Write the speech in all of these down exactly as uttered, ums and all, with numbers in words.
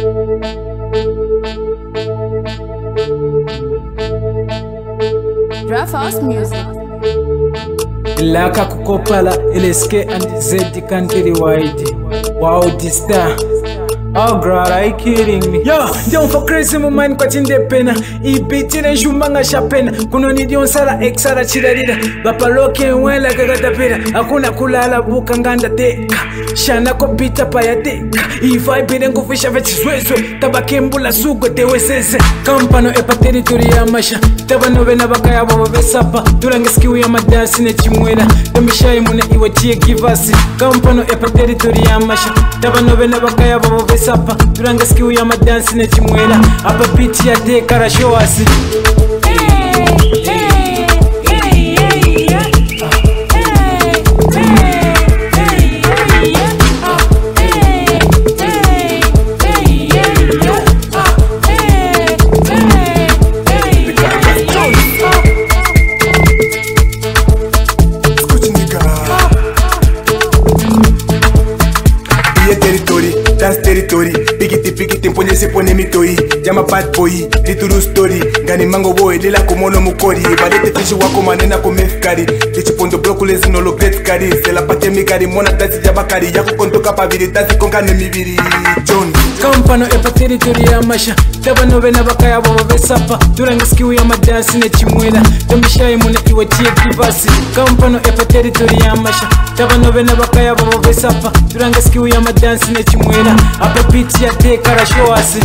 Draft House Music. Ilaka kukopala L S K and Z country wide. Wow, this star. Oh girl, are you kidding me? Yo, don't for crazy my mind kwa tinde pena. I beat in a shumanga shapena. Kuno ni dion sala exara chirarida. Bapaloke wela kagata pera. Akuna kulala buka nganda teka. Shana kopita paya teka. I vibe nengo fisha vechi swezwe. Tabakembula sugo tewe sese. Kampano epa territory ya masha. Taba novena bakaya baba vesapa. Turange skiwi ya madasi ne chimwela. Temishai mune iwe chie kivasi. Kampano epa territory ya masha. Taba novena bakaya baba vesapa. Sapa, turanga skill ya madansi ne chimwela. Apa beat ya de kara show us. Dance territory, pikiti pikiti mponye se pone mitoi. Jama bad boy, little story. Gani mango boy, lila kumono mukori. Badete fishi wako manena kumefkari. Lichi pondo blokule zino lo great kari. Sela pate mikari, mona tasi jabakari. Yako kontoka paviri, tasi konga nemibiri. John Kampano epa territory ya masha. Taba novena bakaya baba vesapa. Turanga skill ya madansi ne chimwela. Temishai mune iwe chie kivasi. Kampano epa territory ya masha. Taba novena bakaya baba vesapa. Turanga skill ya madansi ne chimwela. Apa beat ya de kara show us.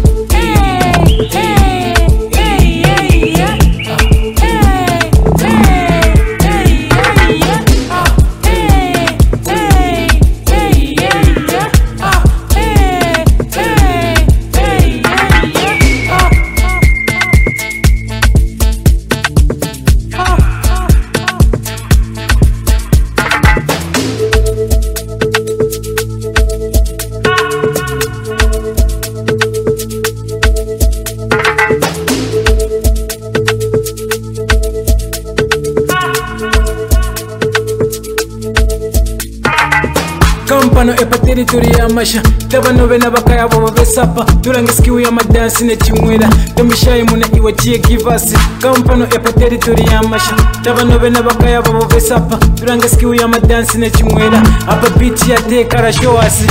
Kampano epa territory ya masha. Taba novena bakaya baba vesapa. Turanga skill ya madansi ne chimwela. Temishai mune iwe chie kivasi. Kampano epa territory ya masha. Taba novena bakaya baba vesapa. Turanga skill ya madansi ne chimwela. Apa beat ya de kara show us.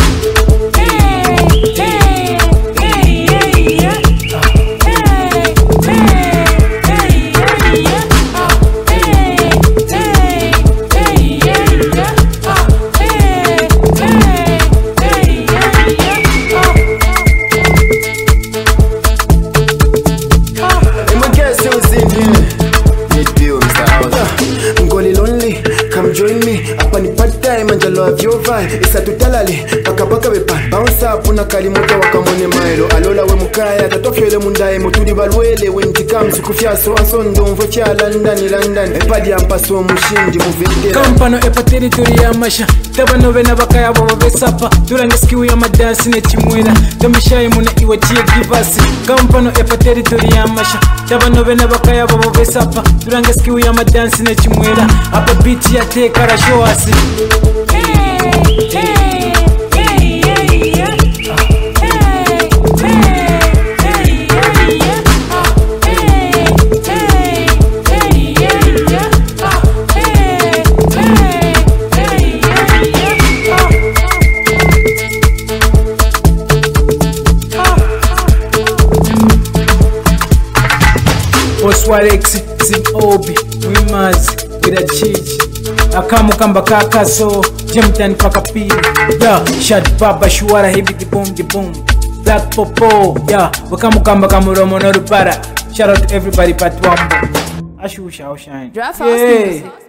Come join me, hapa ni part time and I love your vibe. Isa tutalale, paka paka bepan. Bounce up una kalimoto wakamone mailo. Alola we mukaya, tatofyele mundae mutudi balwele. Wentikam sikufya so asondo mvocha London London. Epadi ampaso mushindi muvendela. Kampano epa territory ya masha. Taba novena bakaya baba vesapa. Turanga skill ya madansi ne chimwela. Temishai mune iwe chie kivasi. Kampano epa territory ya masha. Taba novena bakaya baba vesapa. Turanga skill ya madansi ne chimwela. Apa beat ya de kara show us. Oswarex Zim Obi Wimazi with a cheese. Akamu kamba kaka so Jemtan paka pili. Yeah, shad baba shuara hebi di boom di boom. Black popo, yeah, wakamu kamba kamuromo no rupara. Shout out to everybody pat wambo. Ashu shao shine. Draft House Music.